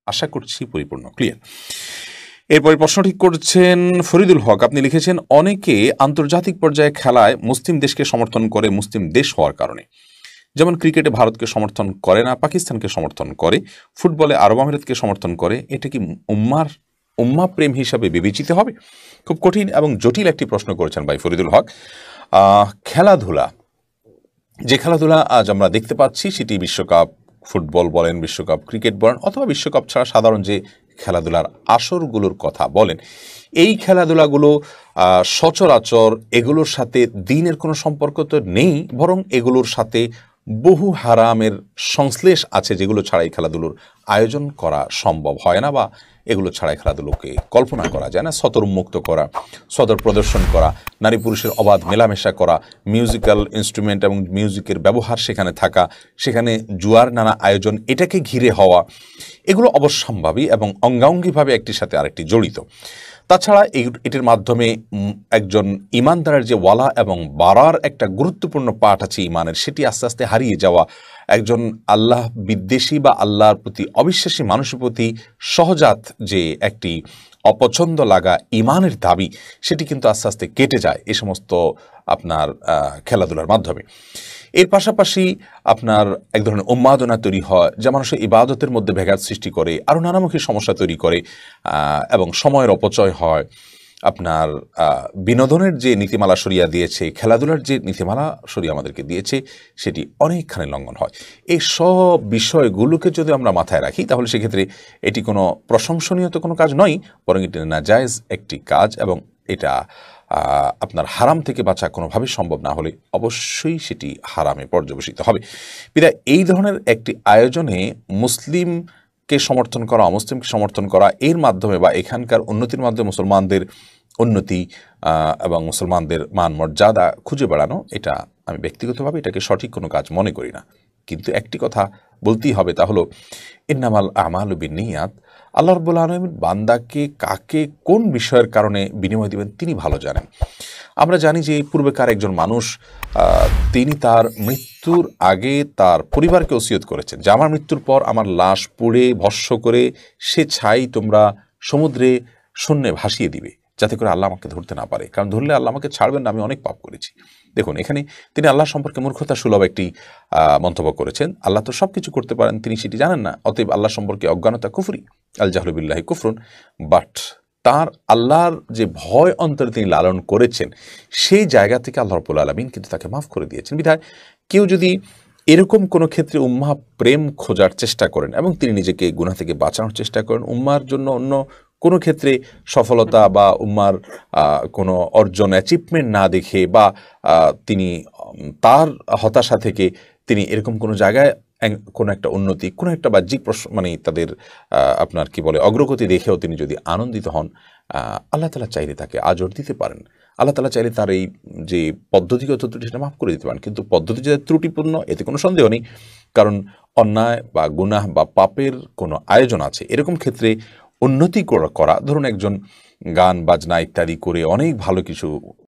আশা করছি পরিপূর্ণ ক্লিয়ার। এরপরে প্রশ্নটি করছেন ফরিদুল হক, আপনি লিখেছেন অনেকে আন্তর্জাতিক পর্যায়ে খেলায় মুসলিম দেশকে সমর্থন করে মুসলিম দেশ হওয়ার কারণে, যেমন ক্রিকেটে ভারতকে সমর্থন করে না, পাকিস্তানকে সমর্থন করে, ফুটবলে আরব আমিরাতকে সমর্থন করে, এটা কি উম্মা প্রেম হিসাবে বিবেচিত হবে? খুব কঠিন এবং জটিল একটি প্রশ্ন করেছেন ভাই ফরিদুল হক। খেলাধুলা, যে খেলাধুলা আজ আমরা দেখতে পাচ্ছি সেটি বিশ্বকাপ ফুটবল বলেন, বিশ্বকাপ ক্রিকেট বলেন, অথবা বিশ্বকাপ ছাড়া সাধারণ যে খেলাধুলার আসরগুলোর কথা বলেন, এই খেলাধুলাগুলো সচরাচর এগুলোর সাথে দিনের কোনো সম্পর্ক তো নেই, বরং এগুলোর সাথে বহু হারামের সংশ্লেষ আছে, যেগুলো ছাড়া এই খেলাধুলোর আয়োজন করা সম্ভব হয় না, বা এগুলো ছাড়া খেলাধুলোকে কল্পনা করা যায় না। সদর উন্মুক্ত করা, সদর প্রদর্শন করা, নারী পুরুষের অবাধ মেলামেশা করা, মিউজিক্যাল ইনস্ট্রুমেন্ট এবং মিউজিকের ব্যবহার সেখানে থাকা, সেখানে জুয়ার নানা আয়োজন এটাকে ঘিরে হওয়া, এগুলো অবশ্যম্ভাবী এবং অঙ্গাঙ্গিভাবে একটির সাথে আরেকটি জড়িত। তাছাড়া এটির মাধ্যমে একজন ইমানদারের যে ওয়ালা এবং বারার একটা গুরুত্বপূর্ণ পাঠ আছে ইমানের, সেটি আস্তে আস্তে হারিয়ে যাওয়া, একজন আল্লাহ বিদ্বেষী বা আল্লাহর প্রতি অবিশ্বাসী মানুষের প্রতি সহজাত যে একটি অপছন্দ লাগা ইমানের দাবি, সেটি কিন্তু আস্তে আস্তে কেটে যায় এই সমস্ত আপনার খেলাধুলার মাধ্যমে। এর পাশাপাশি আপনার এক ধরনের উন্মাদনা তৈরি হয়, যা মানুষের ইবাদতের মধ্যে ব্যাঘাত সৃষ্টি করে, আরও নানামুখী সমস্যা তৈরি করে, এবং সময়ের অপচয় হয়। আপনার বিনোদনের যে নীতিমালা শরিয়া দিয়েছে, খেলাধুলার যে নীতিমালা শরিয়া আমাদেরকে দিয়েছে, সেটি অনেকখানি লঙ্ঘন হয়। এই সব বিষয়গুলোকে যদি আমরা মাথায় রাখি, তাহলে সেক্ষেত্রে এটি কোনো প্রশংসনীয় তো কোনো কাজ নয়, বরং এটি নাজায়েজ একটি কাজ, এবং এটা আপনার হারাম থেকে বাঁচা কোনোভাবেই সম্ভব না হলে অবশ্যই সেটি হারামে পর্যবেসিত হবে। বিধায় এই ধরনের একটি আয়োজনে মুসলিমকে সমর্থন করা, অমুসলিমকে সমর্থন করা, এর মাধ্যমে বা এখানকার উন্নতির মাধ্যমে মুসলমানদের উন্নতি এবং মুসলমানদের মান মর্যাদা খুঁজে বেড়ানো, এটা আমি ব্যক্তিগতভাবে এটাকে সঠিক কোনো কাজ মনে করি না। কিন্তু একটি কথা বলতেই হবে, তা হলো ইন্নামাল আমালু বিন্নিয়াত। আল্লাহ রাব্বুল আলামিন বান্দাকে কাকে কোন বিষয়ের কারণে বিনিময় দিবেন তিনি ভালো জানেন। আমরা জানি যে পূর্বেকার একজন মানুষ তিনি তার মৃত্যুর আগে তার পরিবারকে ওসিয়ত করেছেন যে আমার মৃত্যুর পর আমার লাশ পুড়ে ভস্ম করে সে ছাই তোমরা সমুদ্রে শূন্যে ভাসিয়ে দিবে, যাতে করে আল্লাহ আমাকে ধরতে না পারে, কারণ ধরলে আল্লাহ আমাকে ছাড়বেন না, আমি অনেক পাপ করেছি। দেখুন, এখানে তিনি আল্লাহ সম্পর্কে মূর্খতা সুলভ একটি মন্তব্য করেছেন। আল্লাহ তো সব কিছু করতে পারেন, তিনি সেটি জানেন না, অতএব আল্লাহ সম্পর্কে অজ্ঞানতা কুফরি, আল জাহলু বিল্লাহি কুফরুন। বাট তার আল্লাহর যে ভয় অন্তরে তিনি লালন করেছেন, সেই জায়গা থেকে আল্লাহ রাব্বুল আলামিন কিন্তু তাকে মাফ করে দিয়েছেন। বিধায় কেউ যদি এরকম কোনো ক্ষেত্রে উম্মাহ প্রেম খোঁজার চেষ্টা করেন এবং তিনি নিজেকে গুনাহ থেকে বাঁচানোর চেষ্টা করেন, উম্মার জন্য অন্য কোনো ক্ষেত্রে সফলতা বা উম্মার কোনো অর্জন অ্যাচিভমেন্ট না দেখে, বা তিনি তার হতাশা থেকে তিনি এরকম কোনো জায়গায় কোনো একটা উন্নতি, কোনো একটা বাহ্যিক মানে তাদের আপনার কি বলে অগ্রগতি দেখেও তিনি যদি আনন্দিত হন, আল্লাহ তাআলা চাইলে তাকে আজর দিতে পারেন। আল্লাহ তাআলা চাইলে তার এই যে পদ্ধতিগত ত্রুটি সেটা মাফ করে দিতে পারেন। কিন্তু পদ্ধতি যে ত্রুটিপূর্ণ এতে কোনো সন্দেহ নেই, কারণ অন্যায় বা গুনাহ বা পাপের কোনো আয়োজন আছে। এরকম ক্ষেত্রে উন্নতি করা, ধরুন একজন গান বাজনা ইত্যাদি করে অনেক ভালো কিছু